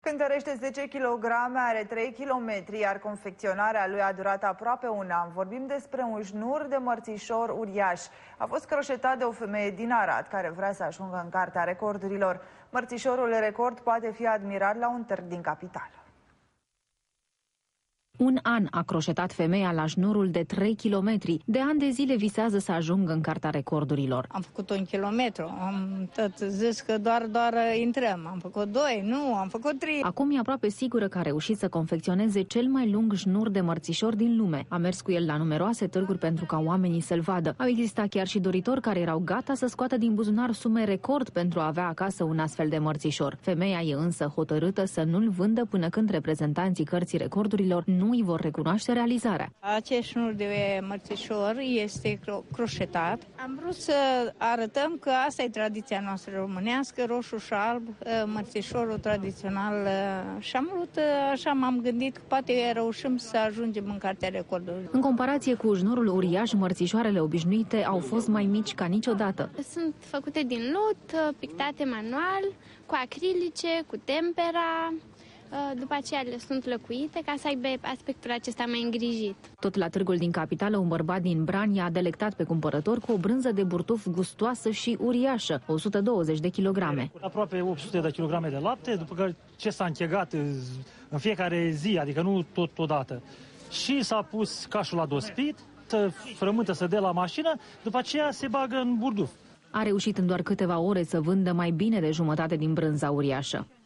Cântărește 10 kg, are 3 km, iar confecționarea lui a durat aproape un an. Vorbim despre un șnur de mărțișor uriaș. A fost croșetat de o femeie din Arad, care vrea să ajungă în cartea recordurilor. Mărțișorul record poate fi admirat la un târg din capitală. Un an a croșetat femeia la șnurul de 3 km. De ani de zile visează să ajungă în cartea recordurilor. Am făcut 1 kilometru, am tot zis că doar intrăm. Am făcut 2, nu, am făcut 3. Acum e aproape sigură că a reușit să confecționeze cel mai lung șnur de mărțișor din lume. A mers cu el la numeroase târguri pentru ca oamenii să-l vadă. Au existat chiar și doritori care erau gata să scoată din buzunar sume record pentru a avea acasă un astfel de mărțișor. Femeia e însă hotărâtă să nu-l vândă până când reprezentanții cărții recordurilor nu îi vor recunoaște realizarea. Acest șnur de mărțișor este croșetat. Am vrut să arătăm că asta e tradiția noastră românească, roșu și alb, mărțișorul tradițional. Și am vrut, așa m-am gândit că poate reușim să ajungem în cartea recordurilor. În comparație cu șnurul uriaș, mărțișoarele obișnuite au fost mai mici ca niciodată. Sunt făcute din lut, pictate manual, cu acrilice, cu tempera. După aceea le sunt lăcuite ca să aibă aspectul acesta mai îngrijit. Tot la târgul din capitală, un bărbat din Brania a delectat pe cumpărător cu o brânză de burtuf gustoasă și uriașă, 120 de kilograme. Aproape 800 de kilograme de lapte, după ce s-a închegat în fiecare zi, adică nu tot odată. Și s-a pus cașul la dospit, să frământă, să dea la mașină, după aceea se bagă în burduf. A reușit în doar câteva ore să vândă mai bine de jumătate din brânza uriașă.